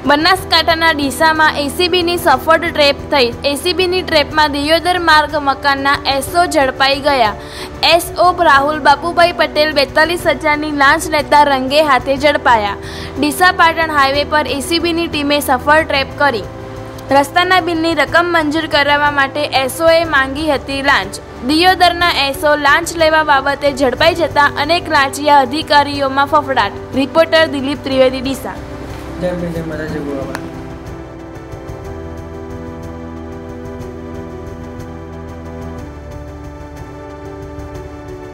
બનાસકાંઠાના ડીસામાં એસીબીની સફળ ટ્રેપ થઈ। એસીબીની ટ્રેપમાં દિયોદર માર્ગ મકાનના એસઓ ઝડપાઈ ગયા। એસઓ રાહુલ બાપુભાઈ પટેલ 42,000ની લાંચ લેતા રંગે હાથે ઝડપાયા। ડીસા પાટણ હાઈવે પર એસીબીની ટીમે સફળ ટ્રેપ કરી રસ્તાના બિલની રકમ મંજૂર કરાવવા માટે એસઓએ માંગી હતી લાંચ। દિયોદરના એસઓ લાંચ લેવા બાબતે ઝડપાઈ જતા અનેક લાંચિયા અધિકારીઓમાં ફફડાટ। રિપોર્ટર દિલીપ ત્રિવેદી, ડીસા। જય માતાજી।